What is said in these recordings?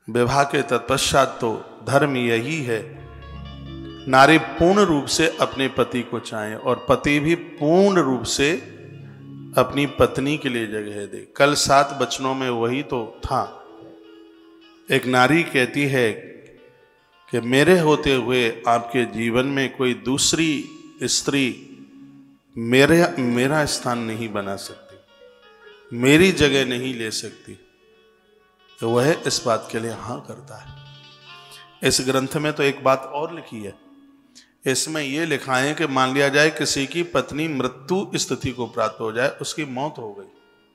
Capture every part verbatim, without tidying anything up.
विवाह के तत्पश्चात तो धर्म यही है, नारी पूर्ण रूप से अपने पति को चाहे और पति भी पूर्ण रूप से अपनी पत्नी के लिए जगह दे। कल सात वचनों में वही तो था। एक नारी कहती है कि मेरे होते हुए आपके जीवन में कोई दूसरी स्त्री मेरे मेरा स्थान नहीं बना सकती, मेरी जगह नहीं ले सकती, तो वह इस बात के लिए हाँ करता है। इस ग्रंथ में तो एक बात और लिखी है, इसमें यह लिखा है कि मान लिया जाए किसी की पत्नी मृत्यु स्थिति को प्राप्त हो जाए, उसकी मौत हो गई,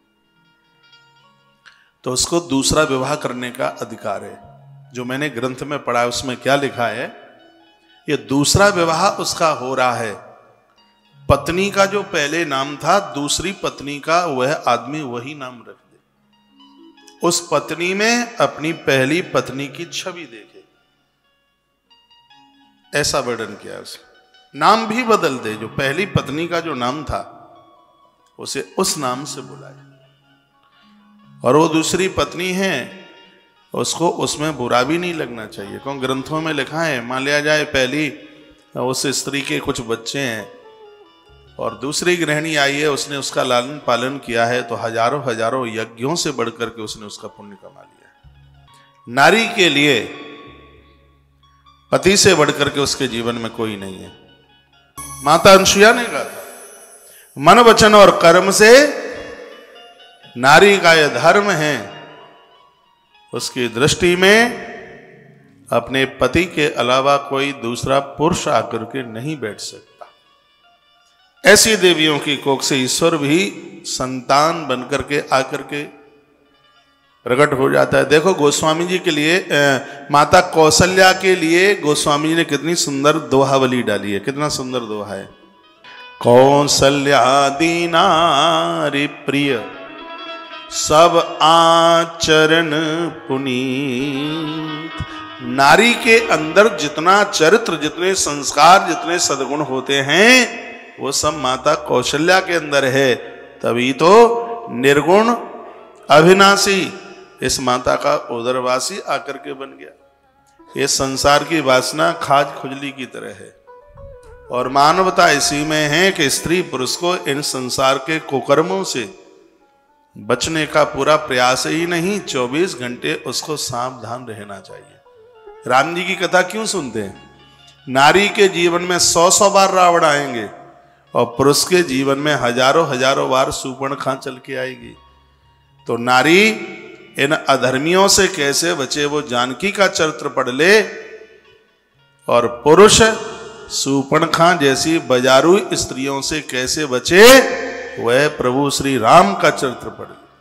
तो उसको दूसरा विवाह करने का अधिकार है। जो मैंने ग्रंथ में पढ़ा है उसमें क्या लिखा है, ये दूसरा विवाह उसका हो रहा है, पत्नी का जो पहले नाम था दूसरी पत्नी का वह आदमी वही नाम रख दे, उस पत्नी में अपनी पहली पत्नी की छवि देखे, ऐसा वर्णन किया उसने। नाम भी बदल दे, जो पहली पत्नी का जो नाम था उसे उस नाम से बुलाए, और वो दूसरी पत्नी है उसको उसमें बुरा भी नहीं लगना चाहिए। क्यों ग्रंथों में लिखा है, मान लिया जाए पहली उस स्त्री के कुछ बच्चे हैं और दूसरी गृहिणी आई है, उसने उसका लालन पालन किया है, तो हजारों हजारों यज्ञों से बढ़कर के उसने उसका पुण्य कमा लिया है। नारी के लिए पति से बढ़कर के उसके जीवन में कोई नहीं है। माता अनुसुईया ने कहा था, मन वचन और कर्म से नारी का यह धर्म है, उसकी दृष्टि में अपने पति के अलावा कोई दूसरा पुरुष आकर के नहीं बैठ सकता। ऐसी देवियों की कोख से ईश्वर भी संतान बनकर के आकर के प्रकट हो जाता है। देखो गोस्वामी जी के लिए ए, माता कौशल्या के लिए गोस्वामी जी ने कितनी सुंदर दोहावली डाली है, कितना सुंदर दोहा है। कौशल्यादि नारी प्रिय सब आचरण पुनीत। नारी के अंदर जितना चरित्र, जितने संस्कार, जितने सद्गुण होते हैं वो सब माता कौशल्या के अंदर है, तभी तो निर्गुण अविनाशी इस माता का उदरवासी आकर के बन गया। ये संसार की वासना खाज खुजली की तरह है और मानवता इसी में है कि स्त्री पुरुष को इन संसार के कुकर्मों से बचने का पूरा प्रयास ही नहीं, चौबीस घंटे उसको सावधान रहना चाहिए। राम जी की कथा क्यों सुनते हैं? नारी के जीवन में सौ सौ बार रावण आएंगे और पुरुष के जीवन में हजारों हजारों बार शूर्पणखा चल के आएगी। तो नारी इन अधर्मियों से कैसे बचे, वो जानकी का चरित्र पढ़ ले, और पुरुष शूर्पणखा जैसी बाजारू स्त्रियों से कैसे बचे, वह प्रभु श्री राम का चरित्र पढ़ ले।